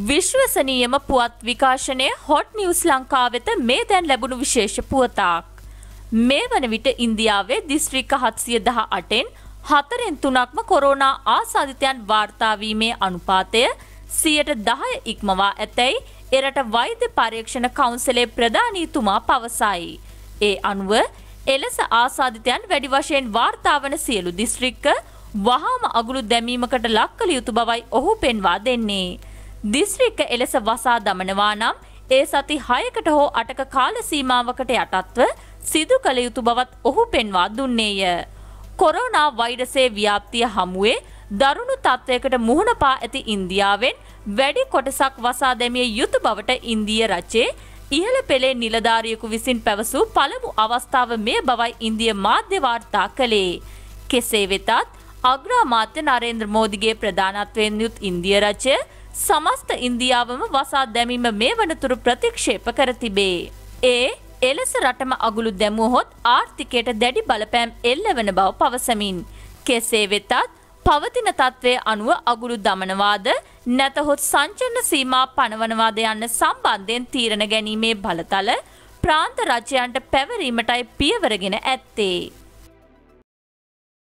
විශ්වසනීයම පුවත් විකාශනයේ hot news ලංකාව වෙත මේ දැන් ලැබුණු විශේෂ පුවතක්. මේ වන විට ඉන්දියාවේ දිස්ත්‍රික්ක 718න් 4/3ක්ම කොරෝනා ආසාදිතයන් වාර්තා වීමේ අනුපාතය 10% ඉක්මවා ඇතැයි එරට වෛද්‍ය පරීක්ෂණ කවුන්සිලේ ප්‍රධානීතුමා පවසයි. ඒ අනුව එලෙස ආසාදිතයන් වැඩි වශයෙන් වාර්තා වන සියලු දිස්ත්‍රික්ක වහාම අගුළු දැමීමකට ලක් කළ යුතු බවයි ඔහු පෙන්වා දෙන්නේ. දිස්ත්‍රික්ක එලෙස වසා දමනවා නම් ඒ සති 6කට හෝ 8ක කාල සීමාවකට යටත්ව සිදු කළ යුතු බවත් ඔහු පෙන්වා දුන්නේය. කොරෝනා වෛරසයේ ව්‍යාප්තිය හමුවේ දරුණු තත්ත්වයකට මුහුණ පා ඇති ඉන්දියාවෙන් වැඩි කොටසක් වසා දැමිය යුතු බවට ඉන්දීය රජයේ ඉහළ පෙළේ නිලධාරියෙකු විසින් පැවසූ පළමු අවස්ථාව මේ බවයි ඉන්දිය මාධ්‍ය වාර්තා කළේ. කෙසේ වෙතත් අග්‍රාමාත්‍ය නරේන්ද්‍ර මෝදිගේ ප්‍රධානත්වයෙන් යුත් ඉන්දිය රජය සමස්ත ඉන්දියාවම වසා දැමීම මේ වනතුරු ප්‍රතික්ෂේප කර තිබේ. එලෙස රටම අගුළු දැමුවහොත් ආර්ථිකයට දැඩි බලපෑම් එල්ලවන බව පවසමින්. කෙසේ වෙතත් පවතින තත්ත්වයේ අනුව අගුළු දමනවාද නැතහොත් සංචලන සීමා පනවනවාද යන්න සම්බන්ධයෙන් තීරණ ගැනීමේ බලතල ප්‍රාන්ත රජයන්ට පැවරීමටයි පියවරගෙන ඇත්තේ.